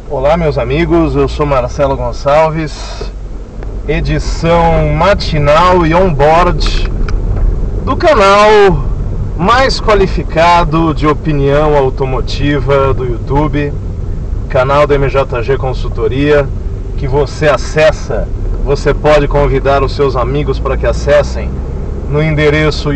Olá, meus amigos, eu sou Marcelo Gonçalves, edição matinal e on-board do canal mais qualificado de opinião automotiva do YouTube, canal da MJG Consultoria, que você acessa, você pode convidar os seus amigos para que acessem no endereço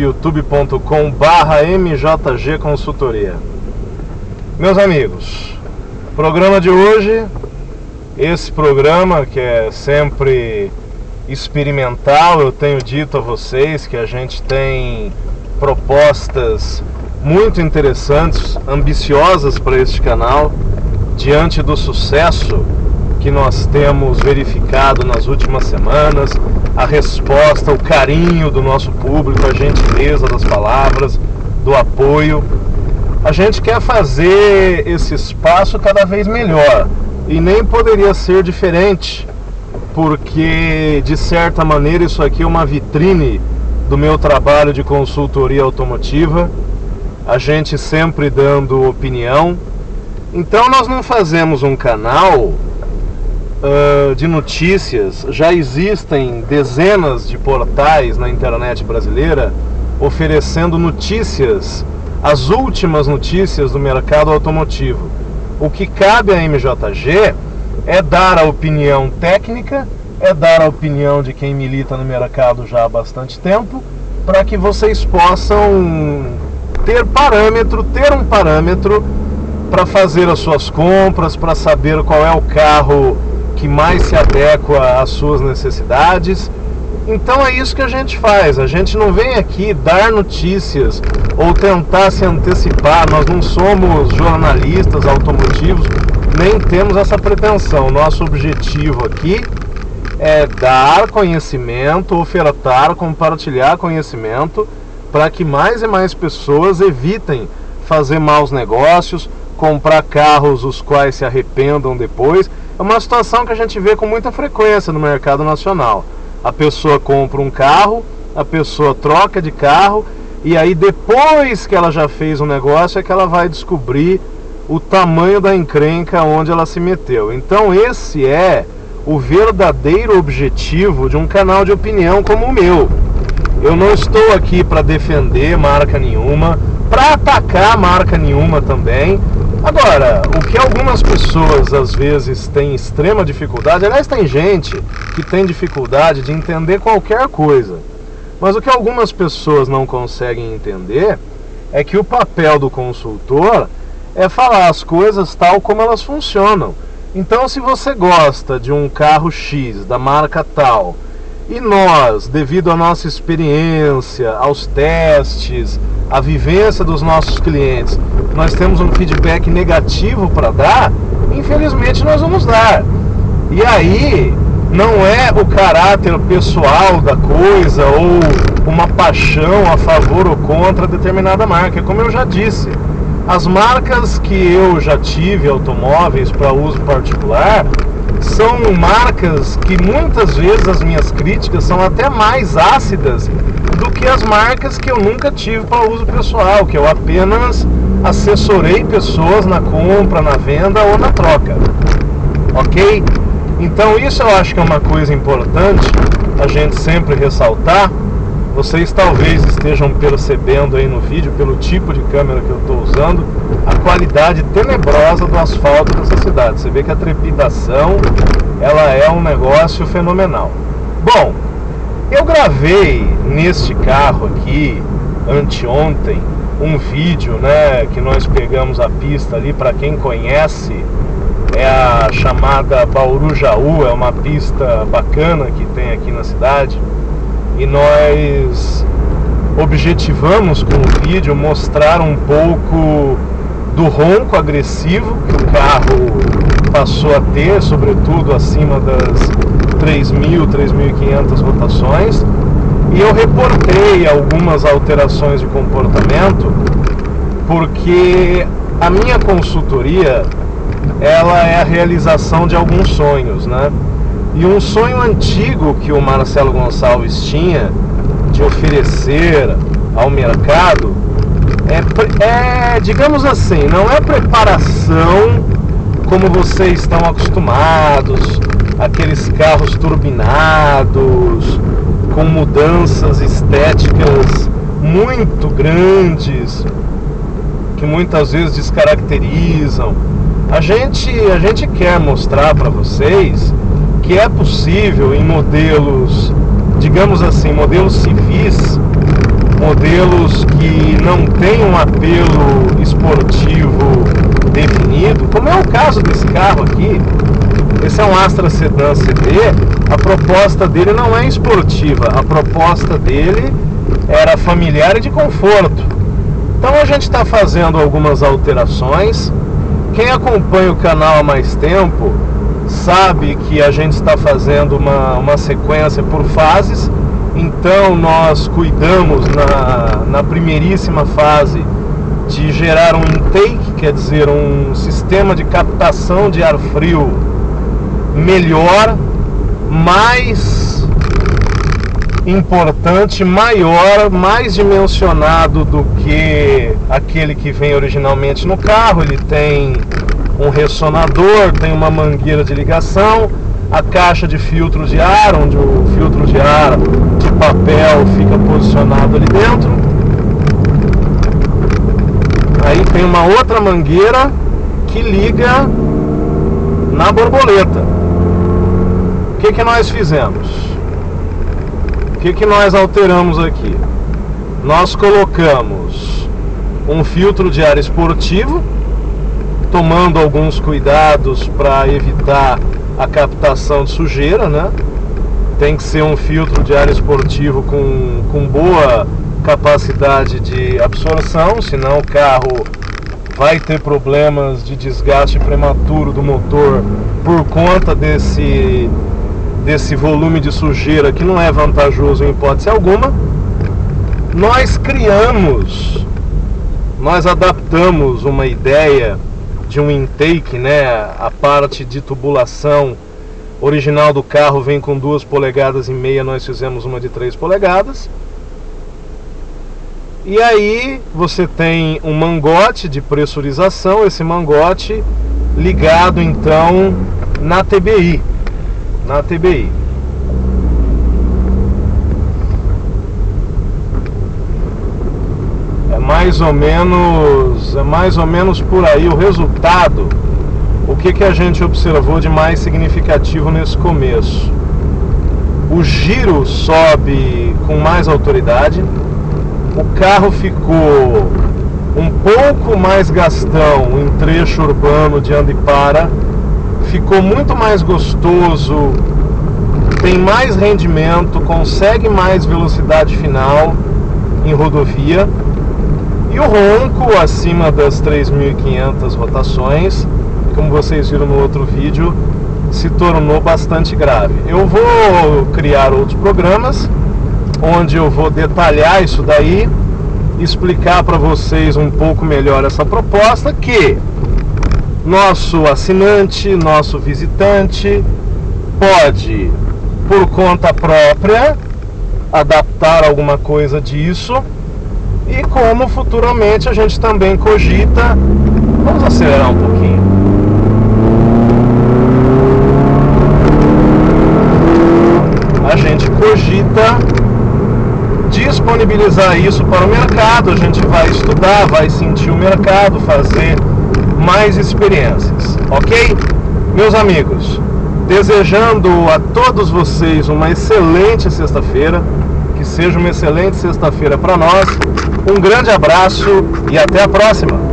youtube.com/MJG Consultoria. Meus amigos, programa de hoje, esse programa que é sempre experimental, eu tenho dito a vocês que a gente tem propostas muito interessantes, ambiciosas para este canal, diante do sucesso que nós temos verificado nas últimas semanas, a resposta, o carinho do nosso público, a gentileza das palavras, do apoio. A gente quer fazer esse espaço cada vez melhor e nem poderia ser diferente, porque de certa maneira isso aqui é uma vitrine do meu trabalho de consultoria automotiva, a gente sempre dando opinião. Então nós não fazemos um canal de notícias. Já existem dezenas de portais na internet brasileira oferecendo notícias, as últimas notícias do mercado automotivo. O que cabe à MJG é dar a opinião técnica, é dar a opinião de quem milita no mercado já há bastante tempo, para que vocês possam ter um parâmetro para fazer as suas compras, para saber qual é o carro que mais se adequa às suas necessidades. Então é isso que a gente faz, a gente não vem aqui dar notícias ou tentar se antecipar, nós não somos jornalistas automotivos, nem temos essa pretensão. Nosso objetivo aqui é dar conhecimento, ofertar, compartilhar conhecimento para que mais e mais pessoas evitem fazer maus negócios, comprar carros os quais se arrependam depois. É uma situação que a gente vê com muita frequência no mercado nacional. A pessoa compra um carro, a pessoa troca de carro, e aí depois que ela já fez um negócio é que ela vai descobrir o tamanho da encrenca onde ela se meteu. Então esse é o verdadeiro objetivo de um canal de opinião como o meu. Eu não estou aqui para defender marca nenhuma, para atacar marca nenhuma também. Agora, o que algumas pessoas às vezes têm extrema dificuldade, aliás, tem gente que tem dificuldade de entender qualquer coisa, mas o que algumas pessoas não conseguem entender é que o papel do consultor é falar as coisas tal como elas funcionam. Então, se você gosta de um carro X, da marca tal, e nós, devido à nossa experiência, aos testes, à vivência dos nossos clientes, nós temos um feedback negativo para dar, infelizmente nós vamos dar. E aí, não é o caráter pessoal da coisa ou uma paixão a favor ou contra determinada marca. Como eu já disse, as marcas que eu já tive automóveis para uso particular são marcas que muitas vezes as minhas críticas são até mais ácidas do que as marcas que eu nunca tive para uso pessoal, que eu apenas assessorei pessoas na compra, na venda ou na troca. Ok? Então isso eu acho que é uma coisa importante a gente sempre ressaltar. Vocês talvez estejam percebendo aí no vídeo, pelo tipo de câmera que eu estou usando, a qualidade tenebrosa do asfalto dessa cidade. Você vê que a trepidação, ela é um negócio fenomenal. Bom, eu gravei neste carro aqui, anteontem, um vídeo, né, que nós pegamos a pista ali, para quem conhece, é a chamada Bauru Jaú, é uma pista bacana que tem aqui na cidade. E nós objetivamos com o vídeo mostrar um pouco do ronco agressivo que o carro passou a ter, sobretudo acima das 3.000, 3.500 rotações. E eu reportei algumas alterações de comportamento, porque a minha consultoria, ela é a realização de alguns sonhos, né? E um sonho antigo que o Marcelo Gonçalves tinha de oferecer ao mercado digamos assim, não é preparação como vocês estão acostumados, aqueles carros turbinados, com mudanças estéticas muito grandes, que muitas vezes descaracterizam. A gente quer mostrar para vocês que é possível em modelos, digamos assim, modelos civis, modelos que não têm um apelo esportivo definido, como é o caso desse carro aqui. Esse é um Astra Sedan CD. A proposta dele não é esportiva, a proposta dele era familiar e de conforto. Então a gente está fazendo algumas alterações. Quem acompanha o canal há mais tempo sabe que a gente está fazendo uma sequência por fases. Então nós cuidamos na primeiríssima fase de gerar um intake, quer dizer, um sistema de captação de ar frio melhor, mais importante, maior, mais dimensionado do que aquele que vem originalmente no carro. Ele tem um ressonador, tem uma mangueira de ligação, a caixa de filtros de ar, onde o filtro de ar de papel fica posicionado ali dentro. Aí tem uma outra mangueira que liga na borboleta. O que nós fizemos? O que nós alteramos aqui? Nós colocamos um filtro de ar esportivo, tomando alguns cuidados para evitar a captação de sujeira, né? Tem que ser um filtro de ar esportivo com boa capacidade de absorção, senão o carro vai ter problemas de desgaste prematuro do motor por conta desse volume de sujeira que não é vantajoso em hipótese alguma. Nós adaptamos uma ideia de um intake, né? A parte de tubulação original do carro vem com 2,5 polegadas, nós fizemos uma de 3 polegadas. E aí você tem um mangote de pressurização, esse mangote ligado então na TBI. É mais ou menos por aí o resultado. O que a gente observou de mais significativo nesse começo? O giro sobe com mais autoridade. O carro ficou um pouco mais gastão em trecho urbano de anda e para. Ficou muito mais gostoso, tem mais rendimento, consegue mais velocidade final em rodovia. E o ronco acima das 3.500 rotações, como vocês viram no outro vídeo, se tornou bastante grave. Eu vou criar outros programas onde eu vou detalhar isso daí, explicar para vocês um pouco melhor essa proposta, que nosso assinante, nosso visitante pode, por conta própria, adaptar alguma coisa disso, e como futuramente a gente também cogita. Vamos acelerar um pouquinho. A gente cogita disponibilizar isso para o mercado. A gente vai estudar, vai sentir o mercado, fazer mais experiências, ok? Meus amigos, desejando a todos vocês uma excelente sexta-feira, que seja uma excelente sexta-feira para nós. Um grande abraço e até a próxima!